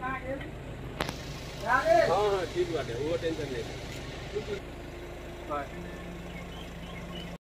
हाँ हाँ ठीक बात है, वो टेंशन नहीं है।